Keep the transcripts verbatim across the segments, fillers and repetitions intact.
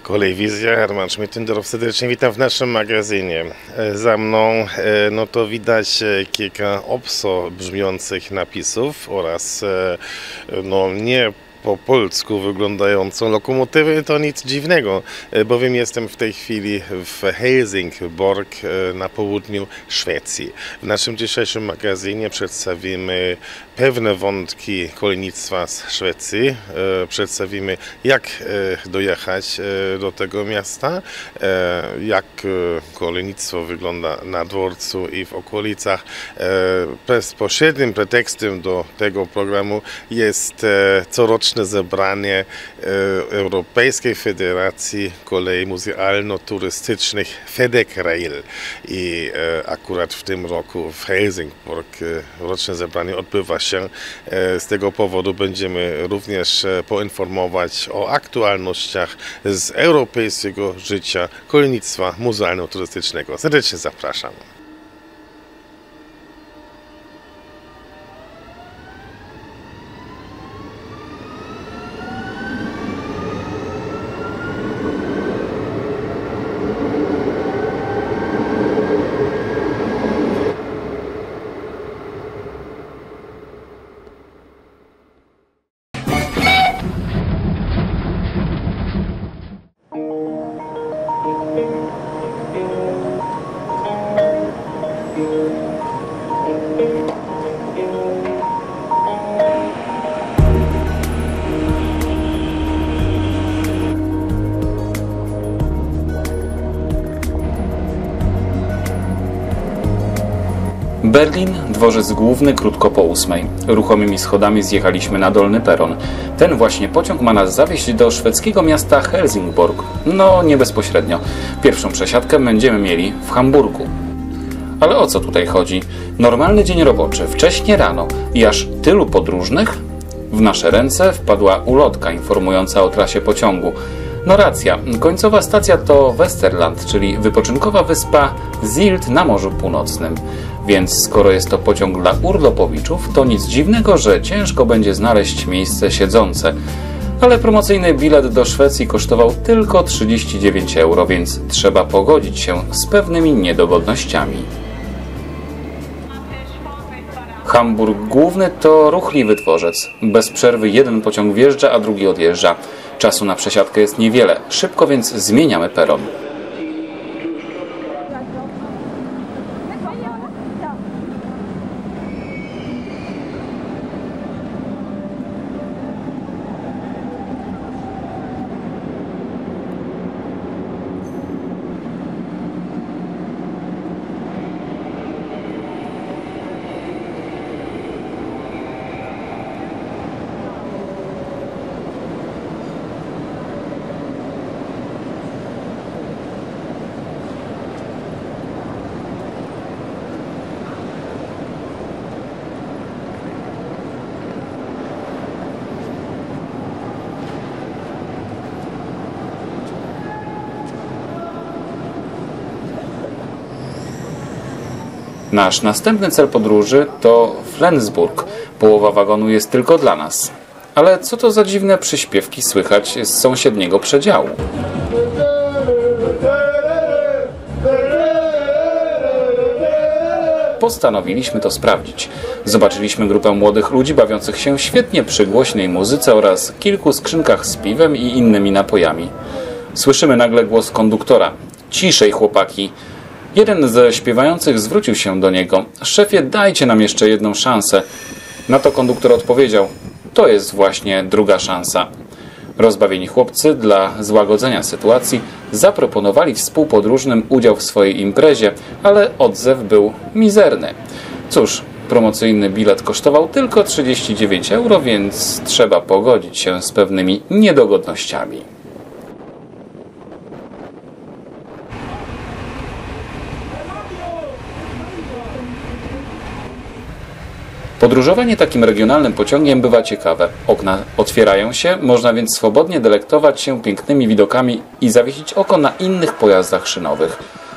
Kolej-Wizja, Herman Schmittendorf, serdecznie witam w naszym magazynie. Za mną no to widać kilka obco brzmiących napisów oraz no nie po polsku wyglądającą lokomotywę. To nic dziwnego, bowiem jestem w tej chwili w Helsingborg na południu Szwecji. W naszym dzisiejszym magazynie przedstawimy pewne wątki kolejnictwa z Szwecji. Przedstawimy, jak dojechać do tego miasta, jak kolejnictwo wygląda na dworcu i w okolicach. Bezpośrednim pretekstem do tego programu jest coroczne zebranie Europejskiej Federacji Kolei Muzealno-Turystycznych FedEx-Rail i akurat w tym roku w Helsingborg roczne zebranie odbywa się. Z tego powodu będziemy również poinformować o aktualnościach z europejskiego życia kolejnictwa muzealno-turystycznego. Serdecznie zapraszam. Berlin, dworzec główny, krótko po ósmej. Ruchomymi schodami zjechaliśmy na dolny peron. Ten właśnie pociąg ma nas zawieźć do szwedzkiego miasta Helsingborg. No, nie bezpośrednio. Pierwszą przesiadkę będziemy mieli w Hamburgu. Ale o co tutaj chodzi? Normalny dzień roboczy, wcześnie rano i aż tylu podróżnych? W nasze ręce wpadła ulotka informująca o trasie pociągu. No racja, końcowa stacja to Westerland, czyli wypoczynkowa wyspa Sylt na Morzu Północnym. Więc skoro jest to pociąg dla urlopowiczów, to nic dziwnego, że ciężko będzie znaleźć miejsce siedzące. Ale promocyjny bilet do Szwecji kosztował tylko trzydzieści dziewięć euro, więc trzeba pogodzić się z pewnymi niedogodnościami. Hamburg Główny to ruchliwy dworzec. Bez przerwy jeden pociąg wjeżdża, a drugi odjeżdża. Czasu na przesiadkę jest niewiele, szybko więc zmieniamy peron. Nasz następny cel podróży to Flensburg. Połowa wagonu jest tylko dla nas. Ale co to za dziwne przyśpiewki słychać z sąsiedniego przedziału? Postanowiliśmy to sprawdzić. Zobaczyliśmy grupę młodych ludzi bawiących się świetnie przy głośnej muzyce oraz kilku skrzynkach z piwem i innymi napojami. Słyszymy nagle głos konduktora. Ciszej, chłopaki! Jeden ze śpiewających zwrócił się do niego. Szefie, dajcie nam jeszcze jedną szansę. Na to konduktor odpowiedział. To jest właśnie druga szansa. Rozbawieni chłopcy dla złagodzenia sytuacji zaproponowali współpodróżnym udział w swojej imprezie, ale odzew był mizerny. Cóż, promocyjny bilet kosztował tylko trzydzieści dziewięć euro, więc trzeba pogodzić się z pewnymi niedogodnościami. Podróżowanie takim regionalnym pociągiem bywa ciekawe. Okna otwierają się, można więc swobodnie delektować się pięknymi widokami i zawiesić oko na innych pojazdach szynowych.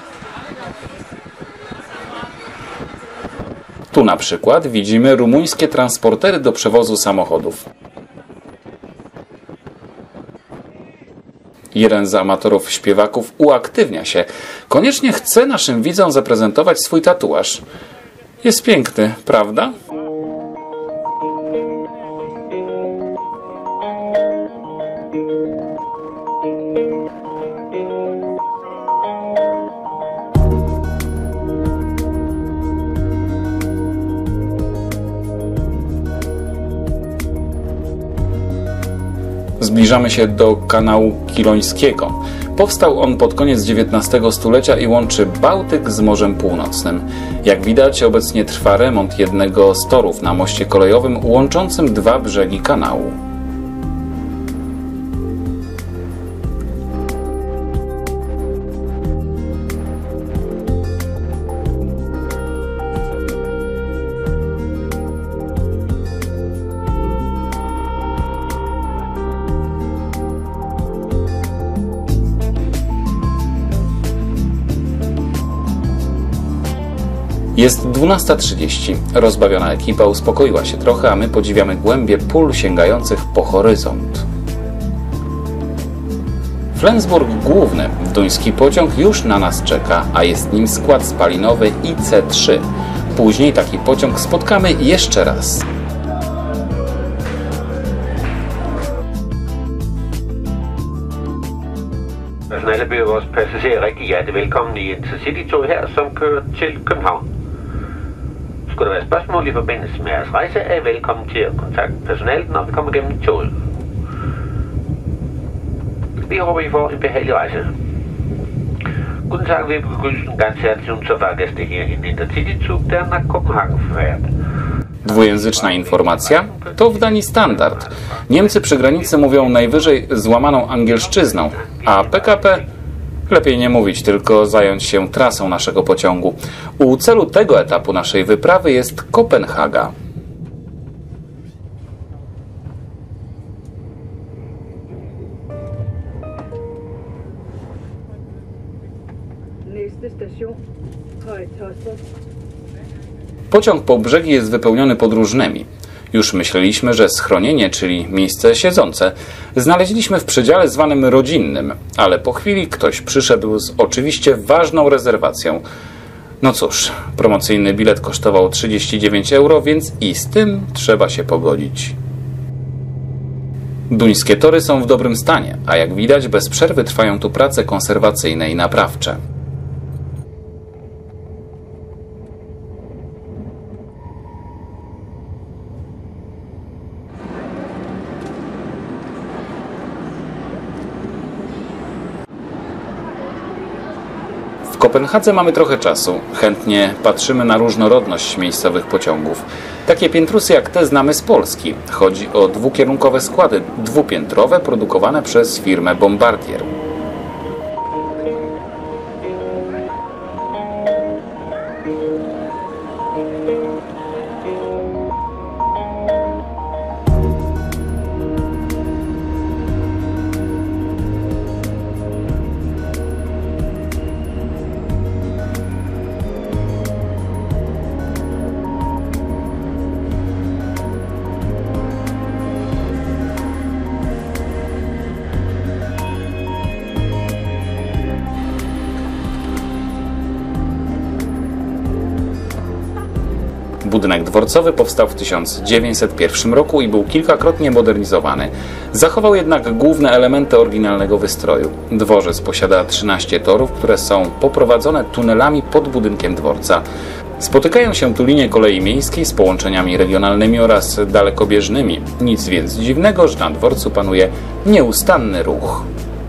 Tu na przykład widzimy rumuńskie transportery do przewozu samochodów. Jeden z amatorów śpiewaków uaktywnia się. Koniecznie chce naszym widzom zaprezentować swój tatuaż. Jest piękny, prawda? Zbliżamy się do kanału Kilońskiego. Powstał on pod koniec dziewiętnastego stulecia i łączy Bałtyk z Morzem Północnym. Jak widać, obecnie trwa remont jednego z torów na moście kolejowym łączącym dwa brzegi kanału. Jest dwunasta trzydzieści. Rozbawiona ekipa uspokoiła się trochę, a my podziwiamy głębie pól sięgających po horyzont. Flensburg Główny, duński pociąg, już na nas czeka, a jest nim skład spalinowy I C trzy. Później taki pociąg spotkamy jeszcze raz. Personalet byder vores passagerer rigtig hjertelig velkommen i Intercity-toget her, som kører til København. Skulle der være spørgsmål i forbindelse med jeres rejse, er I velkommen til at kontakte personalet, når vi kommer gennem toget. Vi håber, I får en behagelig rejse. Guten Tag, wir begrüßen ganz herzlich unsere Fahrgäste hier in Intercity-Zug, der nach Kopenhagen fährt. Dwujęzyczna informacja to w Danii standard. Niemcy przy granicy mówią najwyżej złamaną angielszczyzną, a P K P lepiej nie mówić, tylko zająć się trasą naszego pociągu. U celu tego etapu naszej wyprawy jest Kopenhaga. Pociąg po brzegi jest wypełniony podróżnymi. Już myśleliśmy, że schronienie, czyli miejsce siedzące, znaleźliśmy w przedziale zwanym rodzinnym, ale po chwili ktoś przyszedł z oczywiście ważną rezerwacją. No cóż, promocyjny bilet kosztował trzydzieści dziewięć euro, więc i z tym trzeba się pogodzić. Duńskie tory są w dobrym stanie, a jak widać bez przerwy trwają tu prace konserwacyjne i naprawcze. W Kopenhadze mamy trochę czasu. Chętnie patrzymy na różnorodność miejscowych pociągów. Takie piętrusy jak te znamy z Polski. Chodzi o dwukierunkowe składy, dwupiętrowe, produkowane przez firmę Bombardier. Budynek dworcowy powstał w tysiąc dziewięćset pierwszym roku i był kilkakrotnie modernizowany. Zachował jednak główne elementy oryginalnego wystroju. Dworzec posiada trzynaście torów, które są poprowadzone tunelami pod budynkiem dworca. Spotykają się tu linie kolei miejskiej z połączeniami regionalnymi oraz dalekobieżnymi. Nic więc dziwnego, że na dworcu panuje nieustanny ruch.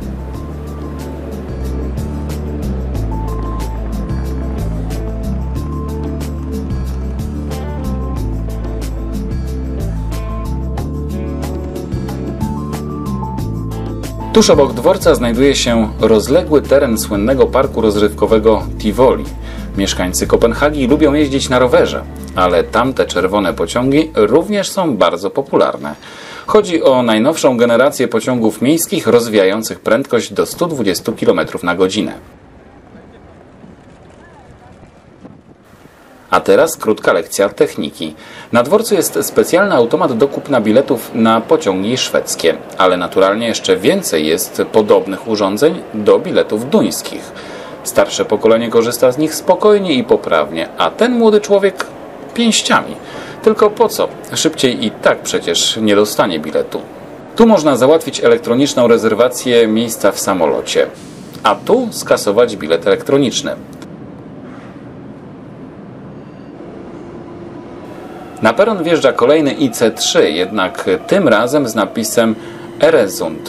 Tuż obok dworca znajduje się rozległy teren słynnego parku rozrywkowego Tivoli. Mieszkańcy Kopenhagi lubią jeździć na rowerze, ale tamte czerwone pociągi również są bardzo popularne. Chodzi o najnowszą generację pociągów miejskich rozwijających prędkość do stu dwudziestu kilometrów na godzinę. A teraz krótka lekcja techniki. Na dworcu jest specjalny automat do kupna biletów na pociągi szwedzkie, ale naturalnie jeszcze więcej jest podobnych urządzeń do biletów duńskich. Starsze pokolenie korzysta z nich spokojnie i poprawnie, a ten młody człowiek pięściami. Tylko po co? Szybciej i tak przecież nie dostanie biletu. Tu można załatwić elektroniczną rezerwację miejsca w samolocie, a tu skasować bilet elektroniczny. Na peron wjeżdża kolejny I C trzy, jednak tym razem z napisem Öresund.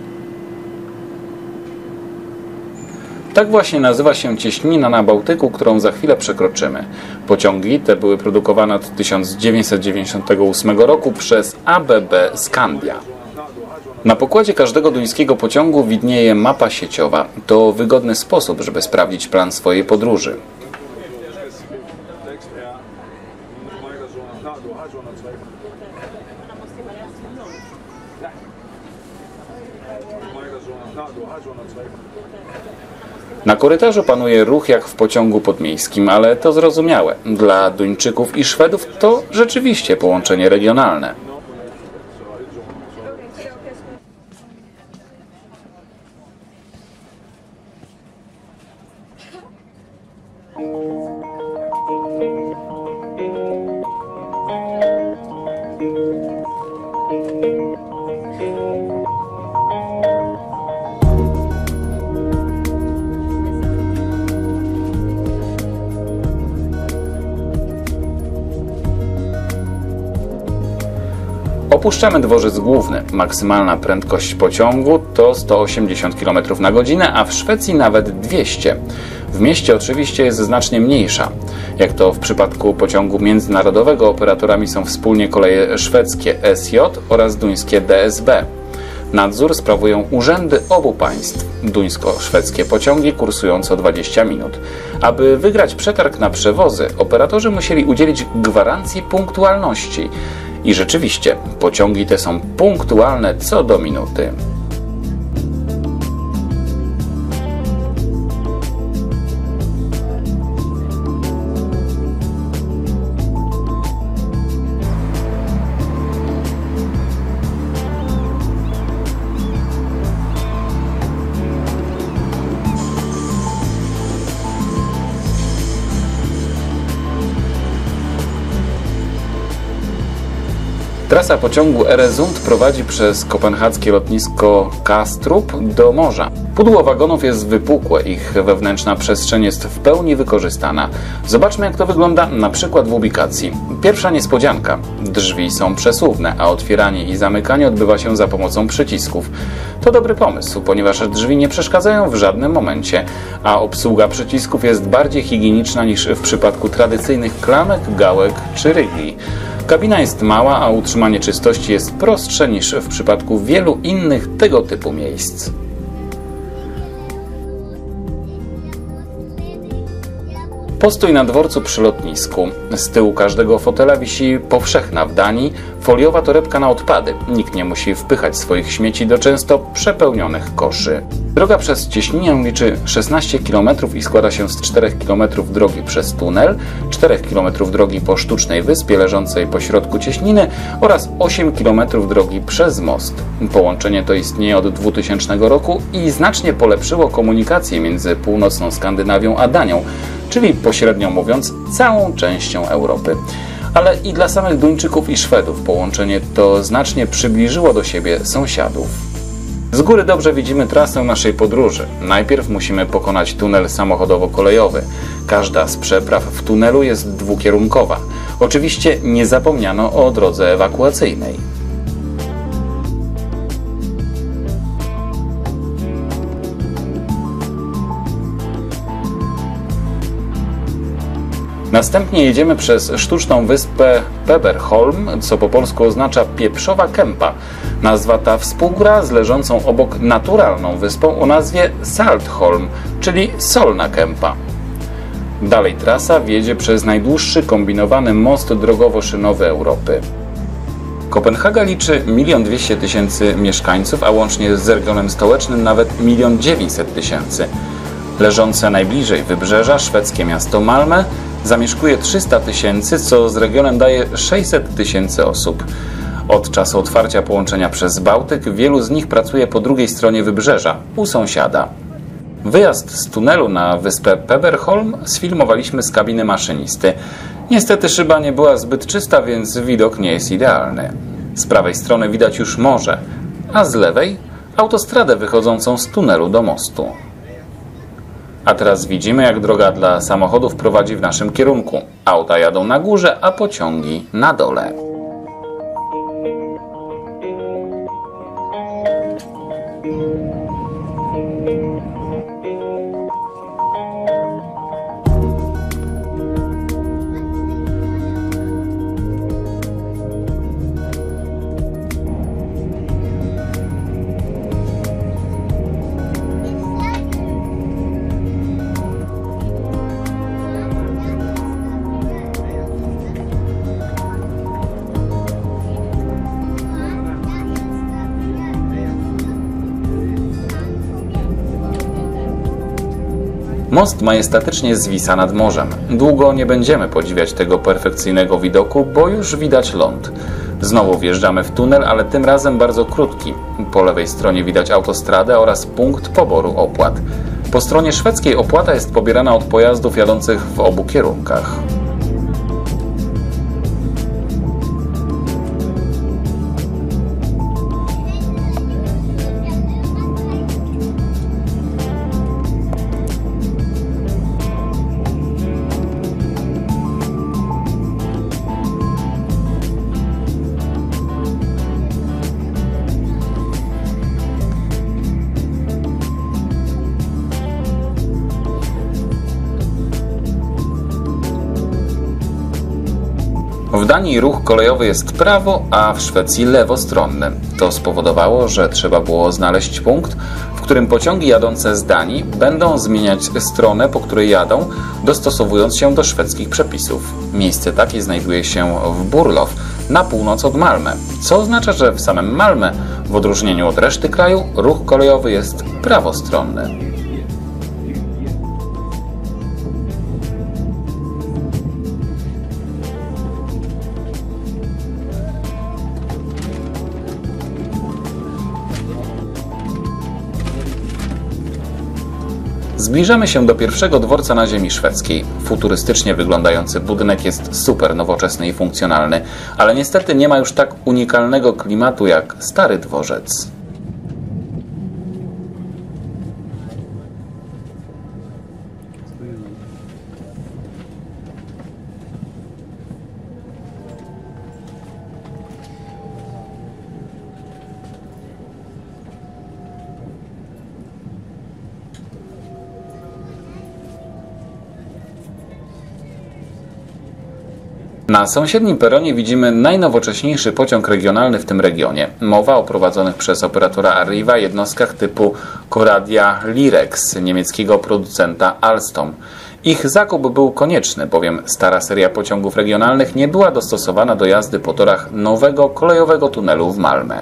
Tak właśnie nazywa się cieśnina na Bałtyku, którą za chwilę przekroczymy. Pociągi te były produkowane od tysiąc dziewięćset dziewięćdziesiątego ósmego roku przez A B B Skandia. Na pokładzie każdego duńskiego pociągu widnieje mapa sieciowa. To wygodny sposób, żeby sprawdzić plan swojej podróży. Na korytarzu panuje ruch jak w pociągu podmiejskim, ale to zrozumiałe. Dla Duńczyków i Szwedów to rzeczywiście połączenie regionalne. Opuszczamy dworzec główny. Maksymalna prędkość pociągu to sto osiemdziesiąt kilometrów na godzinę, a w Szwecji nawet dwieście. W mieście oczywiście jest znacznie mniejsza. Jak to w przypadku pociągu międzynarodowego, operatorami są wspólnie koleje szwedzkie S J oraz duńskie D S B. Nadzór sprawują urzędy obu państw. Duńsko-szwedzkie pociągi kursują co dwadzieścia minut. Aby wygrać przetarg na przewozy, operatorzy musieli udzielić gwarancji punktualności. I rzeczywiście, pociągi te są punktualne co do minuty. Trasa pociągu Öresund prowadzi przez kopenhaskie lotnisko Kastrup do morza. Pudło wagonów jest wypukłe, ich wewnętrzna przestrzeń jest w pełni wykorzystana. Zobaczmy, jak to wygląda na przykład w ubikacji. Pierwsza niespodzianka. Drzwi są przesuwne, a otwieranie i zamykanie odbywa się za pomocą przycisków. To dobry pomysł, ponieważ drzwi nie przeszkadzają w żadnym momencie, a obsługa przycisków jest bardziej higieniczna niż w przypadku tradycyjnych klamek, gałek czy rygli. Kabina jest mała, a utrzymanie czystości jest prostsze niż w przypadku wielu innych tego typu miejsc. Postój na dworcu przy lotnisku. Z tyłu każdego fotela wisi powszechna w Danii foliowa torebka na odpady. Nikt nie musi wpychać swoich śmieci do często przepełnionych koszy. Droga przez cieśninę liczy szesnaście kilometrów i składa się z czterech kilometrów drogi przez tunel, czterech kilometrów drogi po sztucznej wyspie leżącej pośrodku cieśniny oraz osiem kilometrów drogi przez most. Połączenie to istnieje od dwutysięcznego roku i znacznie polepszyło komunikację między północną Skandynawią a Danią, czyli pośrednio mówiąc całą częścią Europy. Ale i dla samych Duńczyków i Szwedów połączenie to znacznie przybliżyło do siebie sąsiadów. Z góry dobrze widzimy trasę naszej podróży. Najpierw musimy pokonać tunel samochodowo-kolejowy. Każda z przepraw w tunelu jest dwukierunkowa. Oczywiście nie zapomniano o drodze ewakuacyjnej. Następnie jedziemy przez sztuczną wyspę Peberholm, co po polsku oznacza pieprzowa kępa. Nazwa ta współgra z leżącą obok naturalną wyspą o nazwie Saltholm, czyli solna kępa. Dalej trasa wiedzie przez najdłuższy kombinowany most drogowo-szynowy Europy. Kopenhaga liczy milion dwieście tysięcy mieszkańców, a łącznie z regionem stołecznym nawet milion dziewięćset tysięcy. Leżące najbliżej wybrzeża szwedzkie miasto Malmö Zamieszkuje trzysta tysięcy, co z regionem daje sześćset tysięcy osób. Od czasu otwarcia połączenia przez Bałtyk wielu z nich pracuje po drugiej stronie wybrzeża, u sąsiada. Wyjazd z tunelu na wyspę Peberholm sfilmowaliśmy z kabiny maszynisty. Niestety szyba nie była zbyt czysta, więc widok nie jest idealny. Z prawej strony widać już morze, a z lewej autostradę wychodzącą z tunelu do mostu. A teraz widzimy, jak droga dla samochodów prowadzi w naszym kierunku. Auta jadą na górze, a pociągi na dole. Most majestatycznie zwisa nad morzem. Długo nie będziemy podziwiać tego perfekcyjnego widoku, bo już widać ląd. Znowu wjeżdżamy w tunel, ale tym razem bardzo krótki. Po lewej stronie widać autostradę oraz punkt poboru opłat. Po stronie szwedzkiej opłata jest pobierana od pojazdów jadących w obu kierunkach. W Danii ruch kolejowy jest prawo, a w Szwecji lewostronny. To spowodowało, że trzeba było znaleźć punkt, w którym pociągi jadące z Danii będą zmieniać stronę, po której jadą, dostosowując się do szwedzkich przepisów. Miejsce takie znajduje się w Burlow, na północ od Malmö, co oznacza, że w samym Malmö, w odróżnieniu od reszty kraju, ruch kolejowy jest prawostronny. Zbliżamy się do pierwszego dworca na ziemi szwedzkiej. Futurystycznie wyglądający budynek jest super nowoczesny i funkcjonalny, ale niestety nie ma już tak unikalnego klimatu jak stary dworzec. Na sąsiednim peronie widzimy najnowocześniejszy pociąg regionalny w tym regionie. Mowa o prowadzonych przez operatora Arriva jednostkach typu Coradia Lyrex niemieckiego producenta Alstom. Ich zakup był konieczny, bowiem stara seria pociągów regionalnych nie była dostosowana do jazdy po torach nowego kolejowego tunelu w Malmö.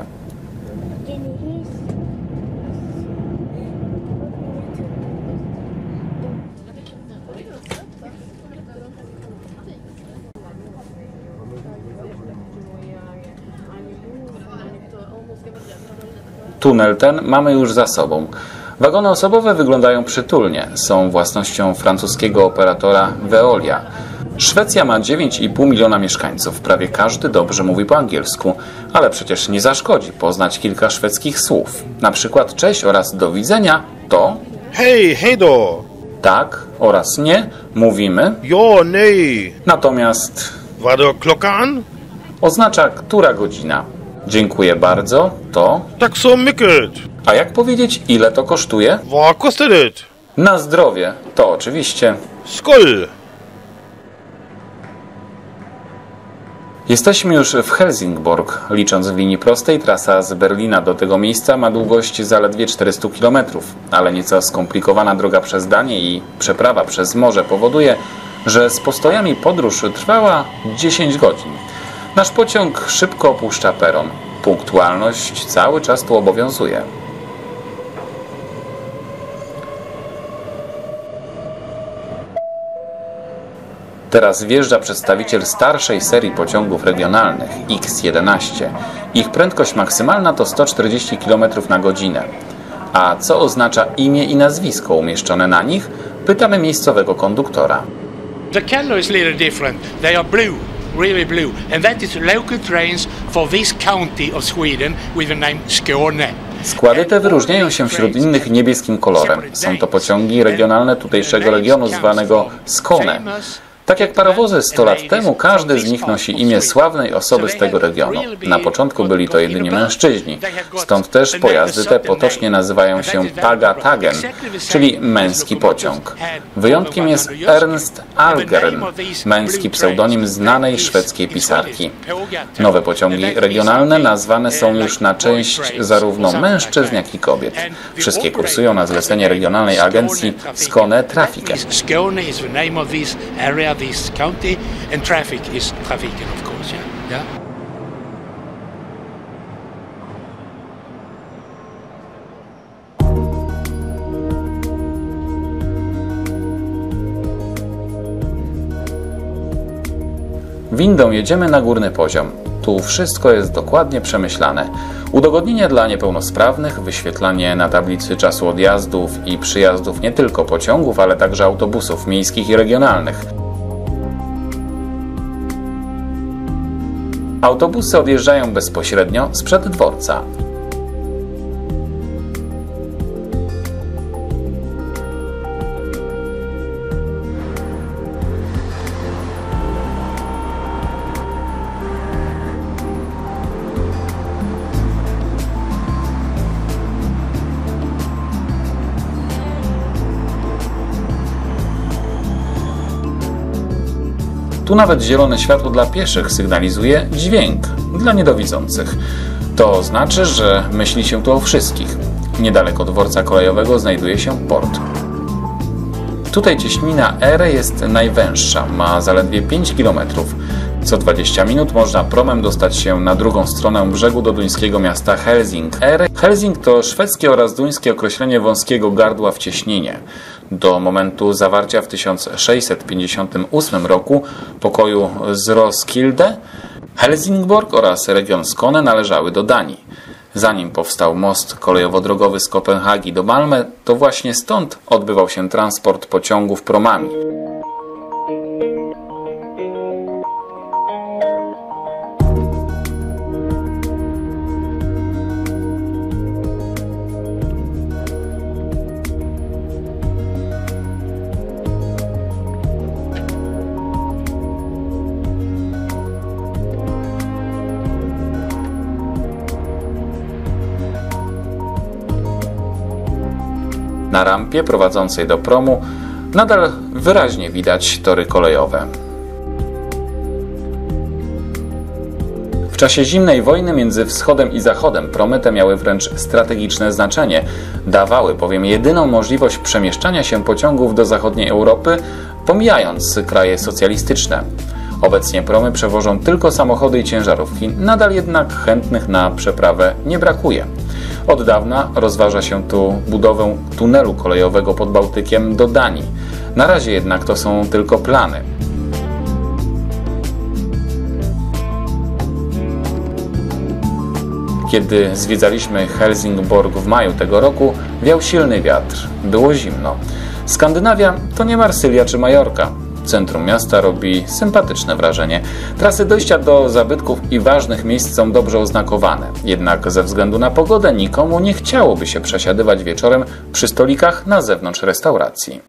Tunel ten mamy już za sobą. Wagony osobowe wyglądają przytulnie. Są własnością francuskiego operatora Veolia. Szwecja ma dziewięć i pół miliona mieszkańców. Prawie każdy dobrze mówi po angielsku, ale przecież nie zaszkodzi poznać kilka szwedzkich słów. Na przykład cześć oraz do widzenia to Hej, hej do! tak oraz nie mówimy. Jo, nej! Natomiast Var det klockan? oznacza która godzina. Dziękuję bardzo to. Tack så mycket! A jak powiedzieć ile to kosztuje? Vad kostar det? Na zdrowie to oczywiście. Skål! Jesteśmy już w Helsingborg. Licząc w linii prostej, trasa z Berlina do tego miejsca ma długość zaledwie czterysta kilometrów, ale nieco skomplikowana droga przez Danię i przeprawa przez morze powoduje, że z postojami podróż trwała dziesięć godzin. Nasz pociąg szybko opuszcza peron. Punktualność cały czas tu obowiązuje. Teraz wjeżdża przedstawiciel starszej serii pociągów regionalnych X jedenaście. Ich prędkość maksymalna to sto czterdzieści kilometrów na godzinę. A co oznacza imię i nazwisko umieszczone na nich? Pytamy miejscowego konduktora. The color is a little different. They are blue, really blue, and that is local trains for this county of Sweden with the name Skåne. Składy te wyróżniają się wśród innych niebieskim kolorem. Są to pociągi regionalne tutejszego regionu zwanego Skåne. Tak jak parowozy sto lat temu, każdy z nich nosi imię sławnej osoby z tego regionu. Na początku byli to jedynie mężczyźni. Stąd też pojazdy te potocznie nazywają się Pagatagen, czyli męski pociąg. Wyjątkiem jest Ernst Algren, męski pseudonim znanej szwedzkiej pisarki. Nowe pociągi regionalne nazwane są już na część zarówno mężczyzn, jak i kobiet. Wszystkie kursują na zlecenie regionalnej agencji Skåne Trafiken. This county and traffic is Trafiken, of course, yeah. Yeah. Windą jedziemy na górny poziom. Tu wszystko jest dokładnie przemyślane. Udogodnienia dla niepełnosprawnych, wyświetlanie na tablicy czasu odjazdów i przyjazdów nie tylko pociągów, ale także autobusów miejskich i regionalnych. Autobusy odjeżdżają bezpośrednio sprzed dworca. Tu nawet zielone światło dla pieszych sygnalizuje dźwięk dla niedowidzących. To znaczy, że myśli się tu o wszystkich. Niedaleko dworca kolejowego znajduje się port. Tutaj cieśnina Ere jest najwęższa, ma zaledwie pięć kilometrów. Co dwadzieścia minut można promem dostać się na drugą stronę brzegu do duńskiego miasta Helsing. Ere. Helsing to szwedzkie oraz duńskie określenie wąskiego gardła w cieśninie. Do momentu zawarcia w tysiąc sześćset pięćdziesiątym ósmym roku pokoju z Roskilde, Helsingborg oraz region Skåne należały do Danii. Zanim powstał most kolejowo-drogowy z Kopenhagi do Malmö, to właśnie stąd odbywał się transport pociągów promami. Na rampie prowadzącej do promu nadal wyraźnie widać tory kolejowe. W czasie zimnej wojny między wschodem i zachodem promy te miały wręcz strategiczne znaczenie. Dawały bowiem jedyną możliwość przemieszczania się pociągów do zachodniej Europy, pomijając kraje socjalistyczne. Obecnie promy przewożą tylko samochody i ciężarówki, nadal jednak chętnych na przeprawę nie brakuje. Od dawna rozważa się tu budowę tunelu kolejowego pod Bałtykiem do Danii. Na razie jednak to są tylko plany. Kiedy zwiedzaliśmy Helsingborg w maju tego roku, wiał silny wiatr, było zimno. Skandynawia to nie Marsylia czy Majorka. Centrum miasta robi sympatyczne wrażenie. Trasy dojścia do zabytków i ważnych miejsc są dobrze oznakowane. Jednak ze względu na pogodę nikomu nie chciałoby się przesiadywać wieczorem przy stolikach na zewnątrz restauracji.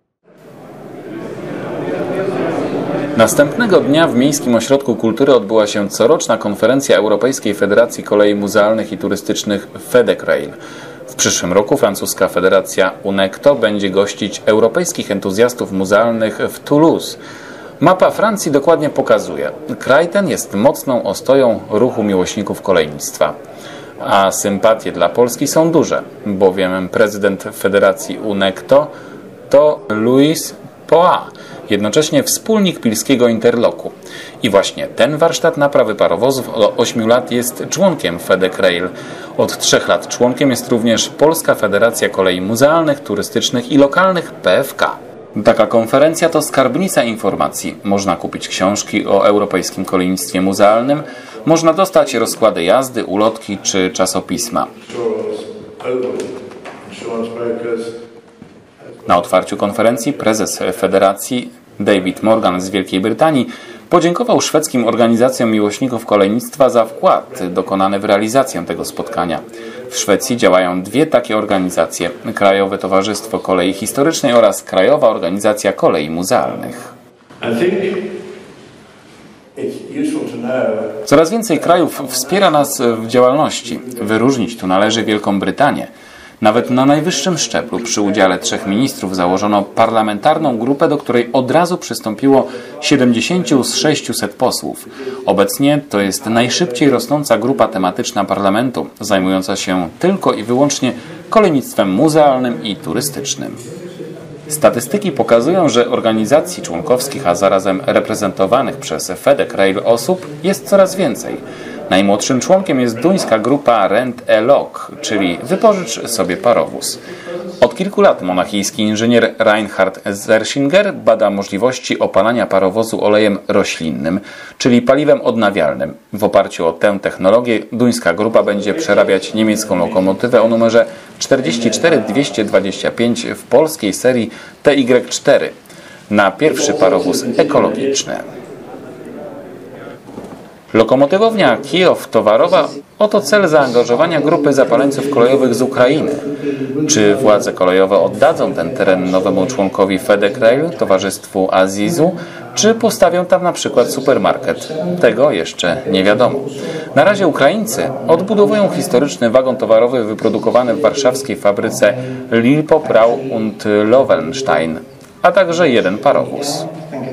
Następnego dnia w Miejskim Ośrodku Kultury odbyła się coroczna konferencja Europejskiej Federacji Kolei Muzealnych i Turystycznych FedEcrail. W przyszłym roku francuska federacja UNECTO będzie gościć europejskich entuzjastów muzealnych w Toulouse. Mapa Francji dokładnie pokazuje, kraj ten jest mocną ostoją ruchu miłośników kolejnictwa. A sympatie dla Polski są duże, bowiem prezydent federacji UNECTO to Louis Poa, jednocześnie wspólnik pilskiego Interloku. I właśnie ten warsztat naprawy parowozów od ośmiu lat jest członkiem FedEcrail. Od trzech lat członkiem jest również Polska Federacja Kolei Muzealnych, Turystycznych i Lokalnych P F K. Taka konferencja to skarbnica informacji. Można kupić książki o europejskim kolejnictwie muzealnym, można dostać rozkłady jazdy, ulotki czy czasopisma. Na otwarciu konferencji prezes Federacji David Morgan z Wielkiej Brytanii podziękował szwedzkim organizacjom miłośników kolejnictwa za wkład dokonany w realizację tego spotkania. W Szwecji działają dwie takie organizacje: Krajowe Towarzystwo Kolei Historycznej oraz Krajowa Organizacja Kolei Muzealnych. Coraz więcej krajów wspiera nas w działalności. Wyróżnić tu należy Wielką Brytanię. Nawet na najwyższym szczeblu przy udziale trzech ministrów założono parlamentarną grupę, do której od razu przystąpiło siedemdziesięciu z sześciuset posłów. Obecnie to jest najszybciej rosnąca grupa tematyczna parlamentu, zajmująca się tylko i wyłącznie kolejnictwem muzealnym i turystycznym. Statystyki pokazują, że organizacji członkowskich, a zarazem reprezentowanych przez FedEx-Rail osób jest coraz więcej. Najmłodszym członkiem jest duńska grupa Rent a Lok, czyli wypożycz sobie parowóz. Od kilku lat monachijski inżynier Reinhard Zerschinger bada możliwości opalania parowozu olejem roślinnym, czyli paliwem odnawialnym. W oparciu o tę technologię duńska grupa będzie przerabiać niemiecką lokomotywę o numerze czterdzieści cztery dwieście dwadzieścia pięć w polskiej serii T Y cztery na pierwszy parowóz ekologiczny. Lokomotywownia Kijów-Towarowa oto cel zaangażowania grupy zapaleńców kolejowych z Ukrainy. Czy władze kolejowe oddadzą ten teren nowemu członkowi FedEx-Rail, towarzystwu Azizu, czy postawią tam na przykład supermarket? Tego jeszcze nie wiadomo. Na razie Ukraińcy odbudowują historyczny wagon towarowy wyprodukowany w warszawskiej fabryce Lilpoprau und Lowenstein, a także jeden parowóz.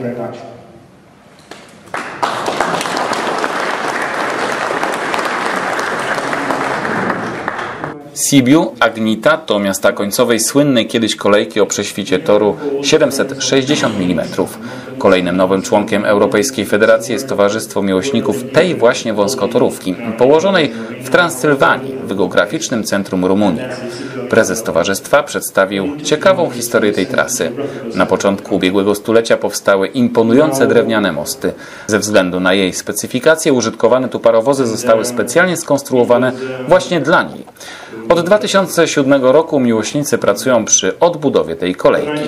Sibiu Agnita to miasta końcowej słynnej kiedyś kolejki o prześwicie toru siedemset sześćdziesiąt milimetrów. Kolejnym nowym członkiem Europejskiej Federacji jest Towarzystwo Miłośników tej właśnie wąskotorówki, położonej w Transylwanii, w geograficznym centrum Rumunii. Prezes towarzystwa przedstawił ciekawą historię tej trasy. Na początku ubiegłego stulecia powstały imponujące drewniane mosty. Ze względu na jej specyfikację użytkowane tu parowozy zostały specjalnie skonstruowane właśnie dla niej. Od dwa tysiące siódmego roku miłośnicy pracują przy odbudowie tej kolejki.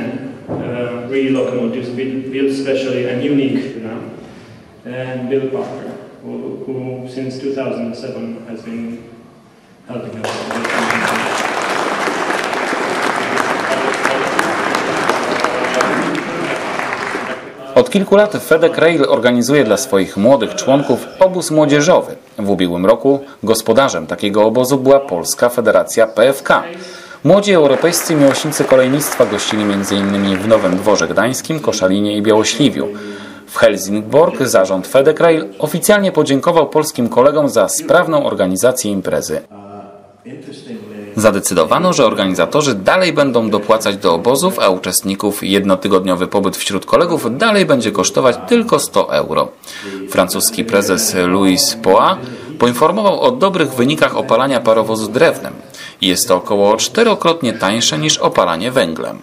Od kilku lat FedEx-Rail organizuje dla swoich młodych członków obóz młodzieżowy. W ubiegłym roku gospodarzem takiego obozu była Polska Federacja P F K. Młodzi europejscy miłośnicy kolejnictwa gościli między innymi w Nowym Dworze Gdańskim, Koszalinie i Białośliwiu. W Helsingborg zarząd FedEx-Rail oficjalnie podziękował polskim kolegom za sprawną organizację imprezy. Zadecydowano, że organizatorzy dalej będą dopłacać do obozów, a uczestników jednotygodniowy pobyt wśród kolegów dalej będzie kosztować tylko sto euro. Francuski prezes Louis Poa poinformował o dobrych wynikach opalania parowozu drewnem. Jest to około czterokrotnie tańsze niż opalanie węglem.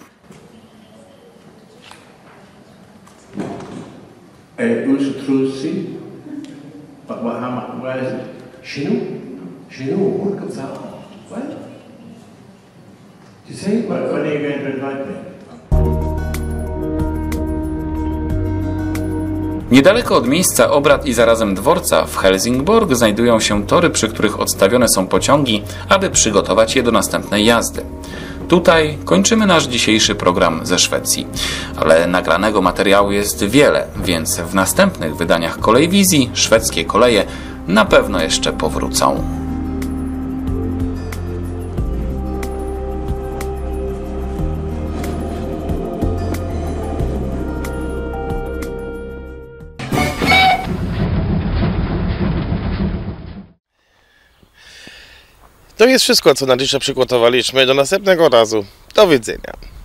Niedaleko od miejsca obrad i zarazem dworca w Helsingborg znajdują się tory, przy których odstawione są pociągi, aby przygotować je do następnej jazdy. Tutaj kończymy nasz dzisiejszy program ze Szwecji, ale nagranego materiału jest wiele, więc w następnych wydaniach Kolejwizji szwedzkie koleje na pewno jeszcze powrócą. To jest wszystko, co na dzisiaj przygotowaliśmy. Do następnego razu. Do widzenia.